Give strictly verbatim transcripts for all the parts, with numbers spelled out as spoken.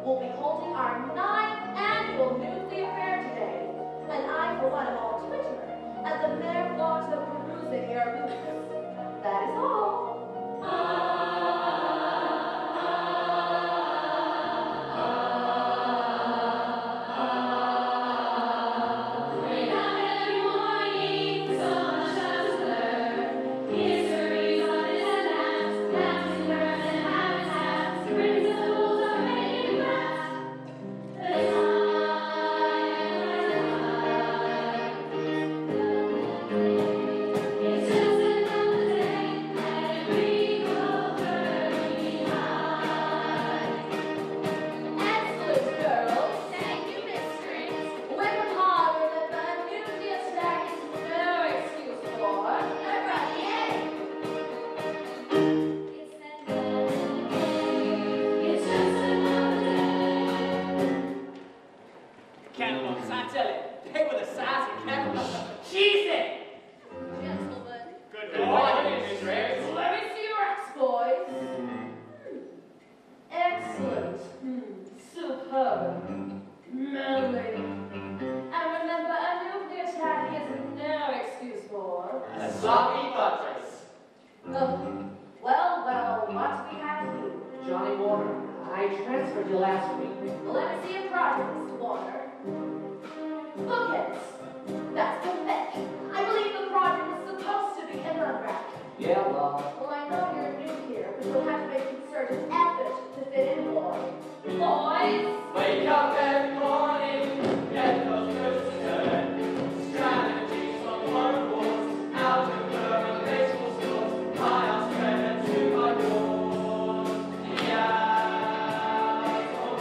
we'll be holding our ninth annual nuclear fair today. And I, for one, am all Twitter at the mere thought of perusing your books. That is all. Zombie Prom. Oh, well, well, what do we have here? Johnny Warner, I transferred you last week. Well, let me see a project, Mister Warner. Bookends. That's perfect. I believe the project was supposed to be in unwrap. Yeah, well. Well, I know you're new here, but you'll have to make a concerted effort to fit in, boy. Boys! Wake up every morning, get those roots to turn. Strategies from work wars, out of the baseball stores, miles spread to my doors. Yeah,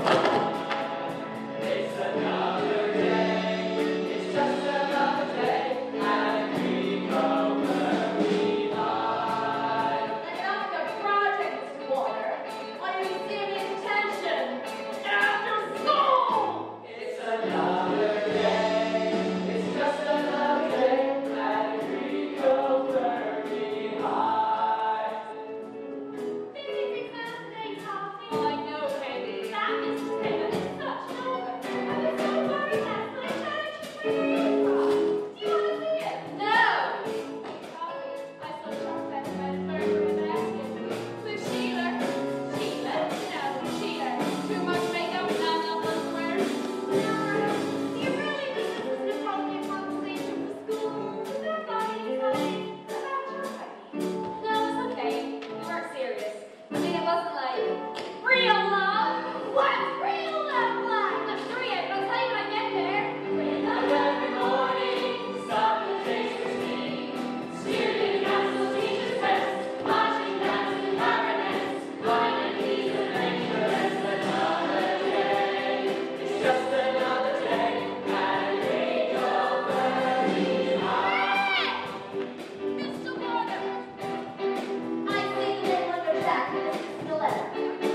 it's another day, it's just another day, and we go where we lie. Enough of your project, Mister Warner. Why do you serious attention? After school! It's another day, it's just another day, and we go Fermi high. Busy class today, Toffee. Oh, I know, baby. That Missus Taylor is such an ogre. I've been so worried last night trying to keep my ears crossed. Do you want to see it? No! Toffee, I saw Chuck that red bird in the basket. With Sheila. Sheila? No, Sheila. Too much makeup and not enough underwear. Nora, do you really think this is an appropriate conversation for school? They're funny, funny. About Chuck. No, it's okay. You weren't serious. I mean, it wasn't like real love. What's real love like? I'm sure yet, but I'll tell you when I get there. Real love. Every morning, stop the taste of steam. Steering council teacher's test, marching bands and clarinets, going and keys and dangerous. Another day, it's just another day, and we go very high. Mister Warner. I see the name on your jacket. This is the letter.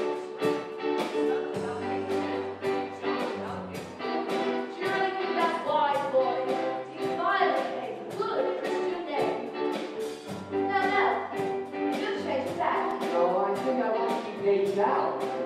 Do you really think that's wise, boy? You violate a good Christian name. No, no. You've changed that. No, I think I want to keep days out.